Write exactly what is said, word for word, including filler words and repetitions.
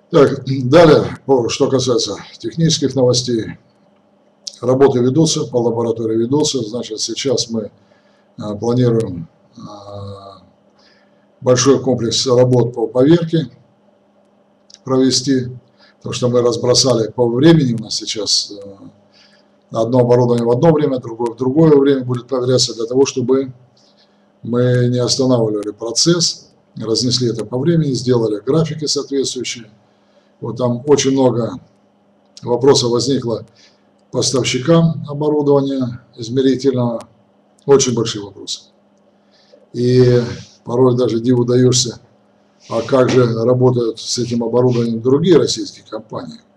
Так, далее, что касается технических новостей, работы ведутся, по лаборатории ведутся. Значит, сейчас мы а, планируем а, большой комплекс работ по поверке провести, потому что мы разбросали по времени, у нас сейчас а, одно оборудование в одно время, другое в другое время будет проверяться, для того, чтобы мы не останавливали процесс, разнесли это по времени, сделали графики соответствующие. Вот там очень много вопросов возникло поставщикам оборудования измерительного, очень большие вопросы. И порой даже диву даешься, а как же работают с этим оборудованием другие российские компании.